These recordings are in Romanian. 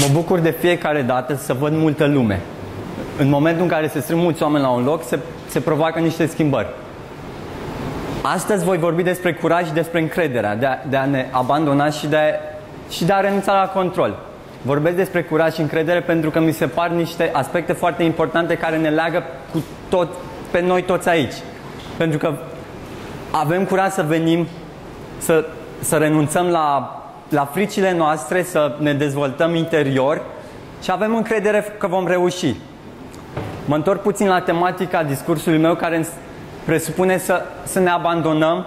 Mă bucur de fiecare dată să văd multă lume. În momentul în care se strâng mulți oameni la un loc, se provoacă niște schimbări. Astăzi voi vorbi despre curaj și despre încrederea, de a ne abandona și de a renunța la control. Vorbesc despre curaj și încredere pentru că mi se par niște aspecte foarte importante care ne leagă pe noi toți aici. Pentru că avem curaj să venim, să renunțăm la fricile noastre, să ne dezvoltăm interior și avem încredere că vom reuși. Mă întorc puțin la tematica discursului meu care presupune să ne abandonăm,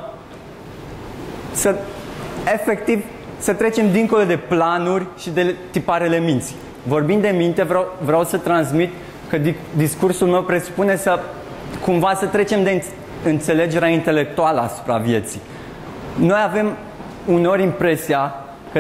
efectiv să trecem dincolo de planuri și de tiparele minții. Vorbind de minte, vreau să transmit că discursul meu presupune cumva să trecem de înțelegerea intelectuală asupra vieții. Noi avem uneori impresia că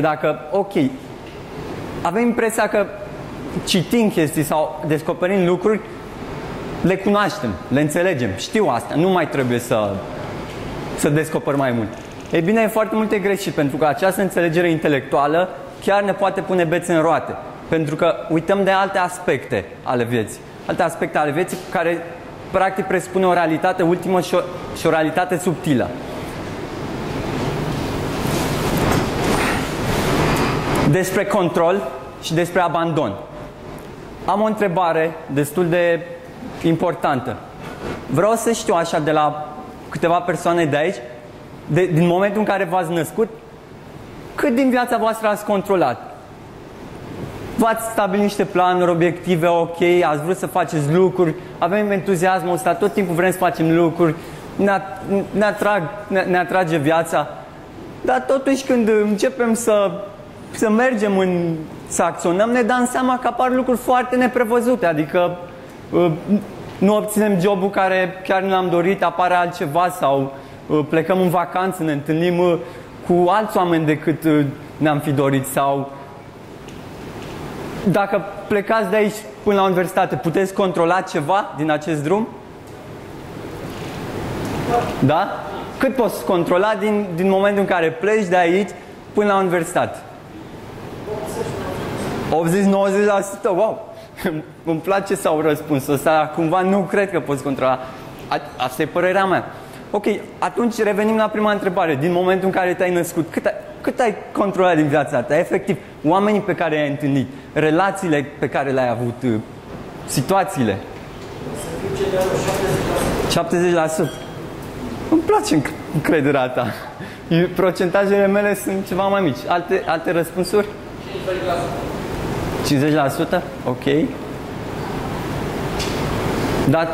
avem impresia că citim chestii sau descoperim lucruri, le cunoaștem, le înțelegem, știu asta, nu mai trebuie să descoper mai mult. Ei bine, e foarte multe greșit, pentru că această înțelegere intelectuală chiar ne poate pune bețe în roate. Pentru că uităm de alte aspecte ale vieții. Alte aspecte ale vieții care practic presupune o realitate ultimă și o realitate subtilă. Despre control și despre abandon. Am o întrebare destul de importantă. Vreau să știu așa de la câteva persoane de aici, din momentul în care v-ați născut, cât din viața voastră ați controlat? V-ați stabilit niște planuri, obiective, ok, ați vrut să faceți lucruri, avem entuziasmul ăsta, tot timpul vrem să facem lucruri, ne atrage viața, dar totuși când începem să mergem să acționăm, ne dăm seama că apar lucruri foarte neprevăzute, adică nu obținem jobul care chiar nu l-am dorit, apare altceva sau plecăm în vacanță, ne întâlnim cu alți oameni decât ne-am fi dorit sau dacă plecați de aici până la universitate, puteți controla ceva din acest drum? Da? Cât poți controla din momentul în care pleci de aici până la universitate? 80-90%? Wow! Îmi place sau răspunsul ăsta, cumva nu cred că poți controla. Asta e părerea mea. Ok, atunci revenim la prima întrebare. Din momentul în care te-ai născut, cât ai controlat din viața ta? Efectiv, oamenii pe care i-ai întâlnit, relațiile pe care le-ai avut, situațiile. 70%. Îmi place încrederea ta. Procentajele mele sunt ceva mai mici. Alte răspunsuri? 50%? Ok. Dar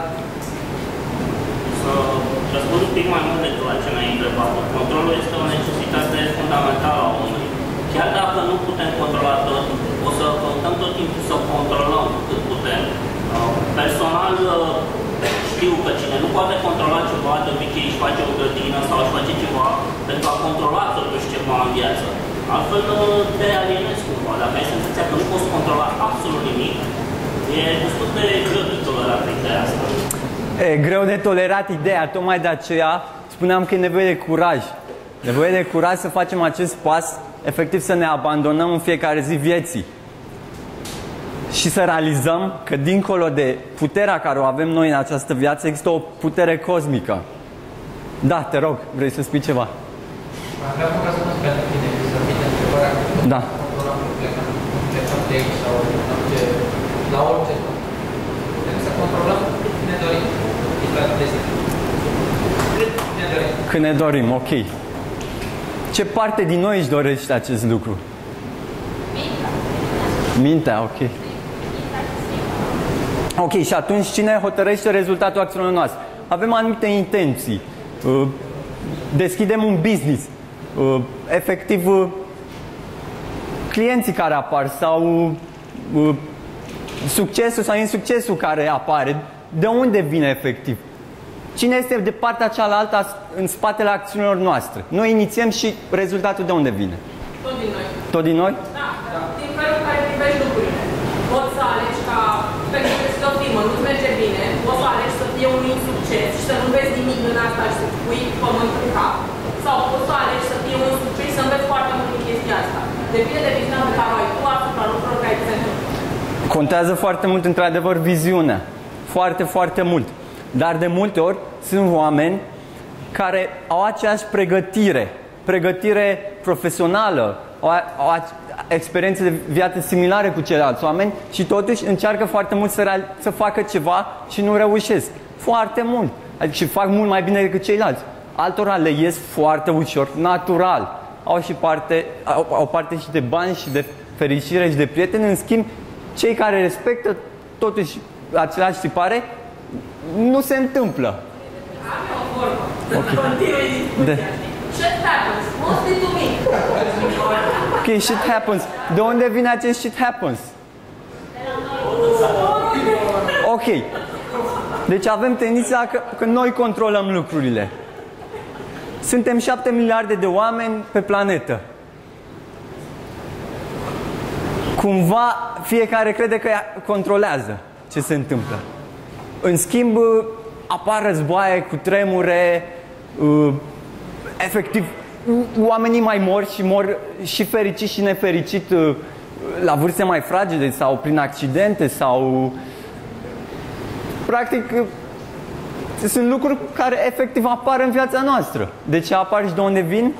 să răspund un pic mai mult decât la ce mi-ai întrebat. Controlul este o necesitate fundamentală a omului. Chiar dacă nu putem controla tot, o să căutăm tot timpul să controlăm cât putem. Personal, știu că cine nu poate controla ceva, de obicei își face o grădină sau își face ceva pentru a controla totuși ceva în viață. Altfel te alienezi cumva. Dacă ai senzația că nu poți controla absolut nimic, e destul de greu de tolerat ideea asta. E greu de tolerat ideea, tocmai de aceea spuneam că e nevoie de curaj. Nevoie de curaj să facem acest pas, efectiv să ne abandonăm în fiecare zi vieții. Și să realizăm că dincolo de puterea care o avem noi în această viață, există o putere cosmică. Da, te rog, vrei să spui ceva? Vreau un răspuns pentru tine, să fie întrebarea. Da. Controlăm plecăm de aici sau la orice. Trebuie să controlăm cât ne dorim. Cât ne dorim, ok. Ce parte din noi își dorește acest lucru? Mintea, ok. Ok, și atunci cine hotărăște rezultatul acțiunilor noastre? Avem anumite intenții. Deschidem un business. Efectiv, clienții care apar sau succesul sau insuccesul care apare. De unde vine efectiv? Cine este de partea cealaltă în spatele acțiunilor noastre? Noi inițiem și rezultatul de unde vine? Tot din noi. Tot din noi? Da. Din felul în care privești lucrurile. Poți să alegi ca, pentru că este o firmă, nu-ți merge bine, poți să alegi să fie un insucces și să nu vezi nimic în asta și să pui pământ în cap. Sau poți să alegi să fie un succes și să înveți foarte mult din chestia asta. Depinde de viziunea pe care o ai tu asupra lucrurilor care ți se Contează foarte mult, într-adevăr, viziunea. Foarte, foarte mult. Dar de multe ori sunt oameni care au aceeași pregătire profesională, au experiențe de viață similare cu ceilalți oameni și totuși încearcă foarte mult să facă ceva și nu reușesc. Foarte mult. Adică și fac mult mai bine decât ceilalți. Altora le ies foarte ușor, natural. Au parte și de bani și de fericire și de prieteni. În schimb, cei care respectă totuși același tipare, nu se întâmplă. Am eu o vorbă. Continui discuția. Shit happens. Mostly to me. Ok, shit happens. De unde vine acest shit happens? Ok. Deci avem tendința că noi controlăm lucrurile. Suntem 7 miliarde de oameni pe planetă. Cumva fiecare crede că controlează ce se întâmplă. În schimb, apar războaie, cutremure, efectiv, oamenii mai mor și mor și fericit și nefericit la vârste mai fragede sau prin accidente sau... Practic, sunt lucruri care efectiv apar în viața noastră. De ce apar și de unde vin?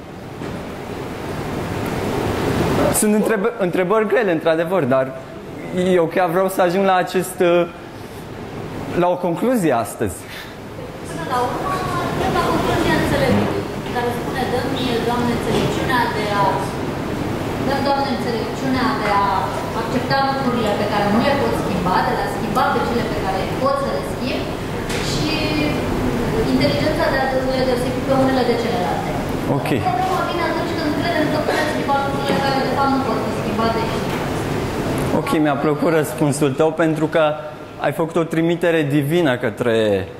Sunt întrebări grele, într-adevăr, dar eu chiar vreau să ajung la la o concluzie astăzi. Până la urmă, la concluzia înțeleptului, care spune, dă-mi, Doamne, înțelepciunea de a accepta lucrurile pe care nu le pot schimba, de a schimba pe cele pe care pot să le schimb și inteligența de a le deosebi pe unele de celelalte. Ok. Problema vine atunci când credem că putem schimba lucrurile care de fapt nu pot fi schimbate. Ok, mi-a plăcut răspunsul tău pentru că ai făcut o trimitere divină către...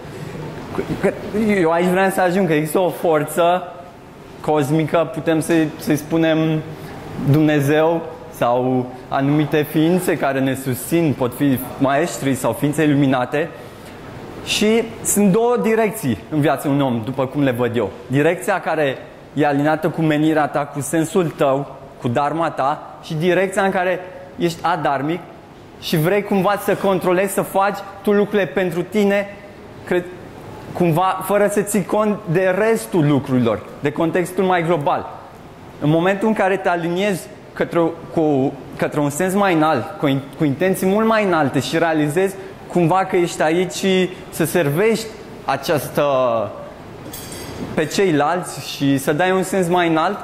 Eu aici vreau să ajung că există o forță cosmică, putem să-i spunem Dumnezeu sau anumite ființe care ne susțin, pot fi maestri sau ființe iluminate. Și sunt două direcții în viața unui om, după cum le văd eu. Direcția care e alinată cu menirea ta, cu sensul tău, cu dharma ta, și direcția în care ești adarmic și vrei cumva să controlezi, să faci tu lucrurile pentru tine, cumva fără să ții cont de restul lucrurilor, de contextul mai global. În momentul în care te aliniezi către un sens mai înalt, cu intenții mult mai înalte și realizezi cumva că ești aici să servești pe ceilalți și să dai un sens mai înalt,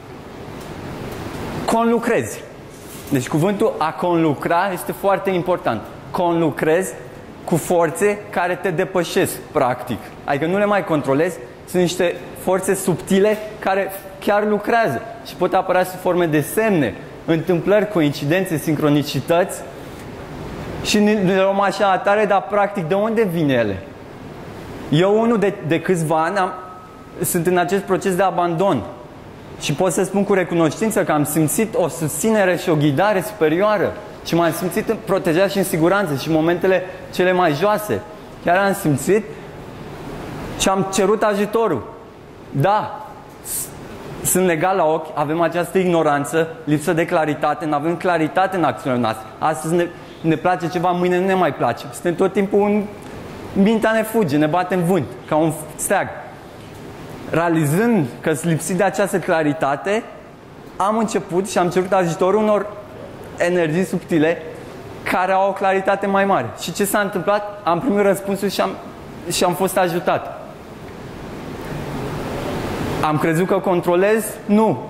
conlucrezi. Deci cuvântul a conlucra este foarte important. Conlucrezi cu forțe care te depășesc, practic. Adică nu le mai controlezi, sunt niște forțe subtile care chiar lucrează și pot apărea sub forme de semne, întâmplări, coincidențe, sincronicități și ne luăm așa atare, dar practic de unde vin ele? Eu unul de câțiva ani sunt în acest proces de abandon și pot să spun cu recunoștință că am simțit o susținere și o ghidare superioară și m-am simțit protejat și în siguranță și în momentele cele mai joase. Chiar am simțit și am cerut ajutorul. Da, sunt legal la ochi, avem această ignoranță, lipsă de claritate, nu avem claritate în acțiunile noastre. Astăzi ne place ceva, mâine nu ne mai place. Suntem tot timpul mintea ne fuge, ne bate în vânt, ca un steag. Realizând că sunt lipsit de această claritate, am început și am cerut ajutorul unor energii subtile care au o claritate mai mare. Și ce s-a întâmplat? Am primit răspunsul și am fost ajutat. Am crezut că controlez? Nu.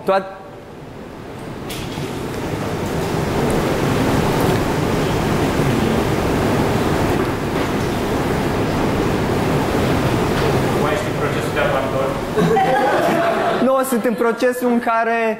Mai ești în procesul de abandon? Nu, sunt în procesul în care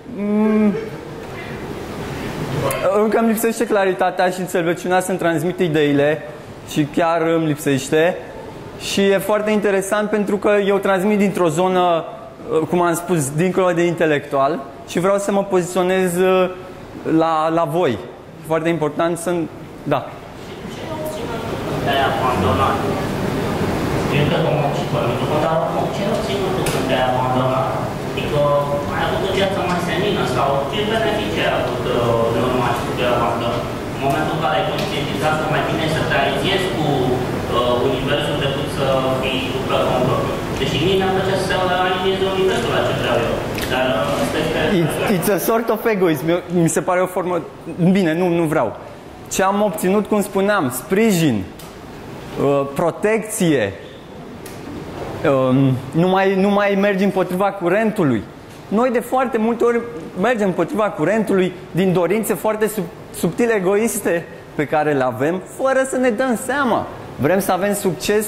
încă îmi lipsește claritatea și înțelepciunea să-mi transmit ideile și chiar îmi lipsește. Și e foarte interesant pentru că eu transmit dintr-o zonă, cum am spus, dincolo de intelectual și vreau să mă poziționez la voi. E foarte important să... Da. Te-ai abandonat. Eu cred că mă cică, dar ce obținut tu când te-ai abandonat? Adică ai avut o viață mai senină sau ce beneficii ai avut în urma acestui abandon? în momentul în care ai conștientizat că mai bine să te aliezi cu universul decât să fii cu control. Deși mie mi-ar plăcea să alinieze universul la ce vreau eu. Dar It's a sort of egoism. Mi se pare o formă... Bine, nu vreau. Ce am obținut, cum spuneam, sprijin, protecție, nu mai mergi împotriva curentului. Noi de foarte multe ori mergem împotriva curentului din dorințe foarte subtile, egoiste pe care le avem, fără să ne dăm seama. Vrem să avem succes.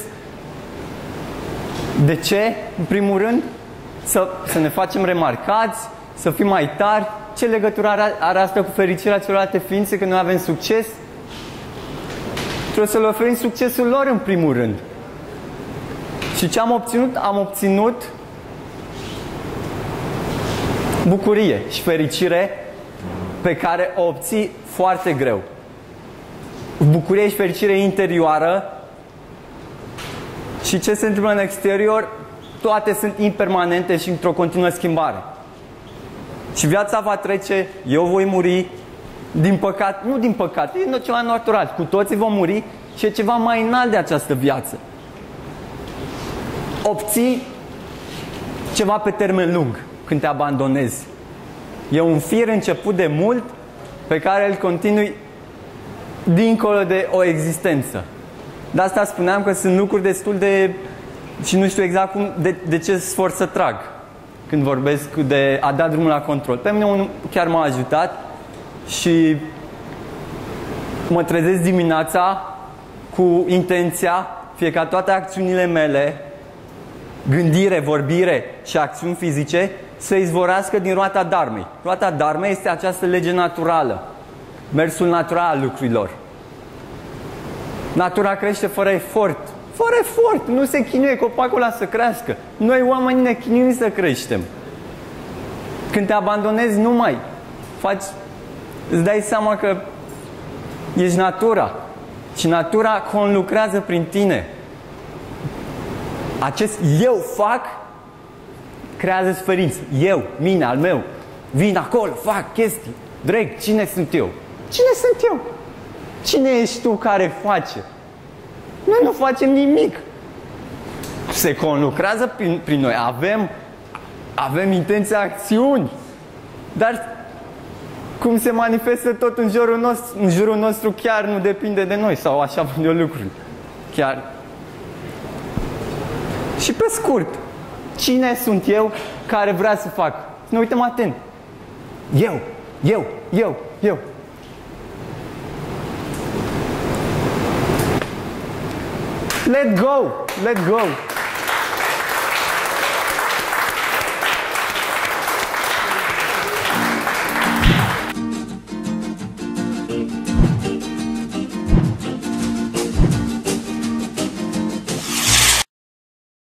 De ce? În primul rând, să ne facem remarcați, să fim mai tari. Ce legătură are asta cu fericirea celorlalte ființe când noi avem succes? Trebuie să le oferim succesul lor în primul rând. Și ce am obținut? Am obținut bucurie și fericire pe care o obții foarte greu. Bucurie și fericire interioară. Și ce se întâmplă în exterior? Toate sunt impermanente și într-o continuă schimbare. Și viața va trece, eu voi muri, din păcate, nu din păcate, e ceva natural, cu toții vom muri și e ceva mai înalt de această viață. Obții ceva pe termen lung când te abandonezi. E un fir început de mult pe care îl continui dincolo de o existență. De asta spuneam că sunt lucruri destul de... și nu știu exact de ce sforț să trag când vorbesc de a da drumul la control. Pe mine unul chiar m-a ajutat și mă trezesc dimineața cu intenția, fie ca toate acțiunile mele, gândire, vorbire și acțiuni fizice, să izvorească din roata Dharmei. Roata Dharmei este această lege naturală, mersul natural al lucrurilor. Natura crește fără efort. Fără efort. Nu se chinuie copacul ăla să crească. Noi oamenii ne chinuim să creștem. Când te abandonezi, nu mai faci... Îți dai seama că ești natura. Și natura conlucrează prin tine. Acest eu fac creează suferință. Eu, mine, al meu. Vin acolo, fac chestii. Drag, cine sunt eu? Cine sunt eu? Cine ești tu care face? Noi nu facem nimic. Se conlucrează prin noi. Avem intenția acțiuni. Dar cum se manifestă tot în jurul nostru chiar nu depinde de noi. Sau așa văd eu lucrurile. Chiar. Și pe scurt, cine sunt eu care vrea să fac? Să ne uităm atent. Eu. Let go.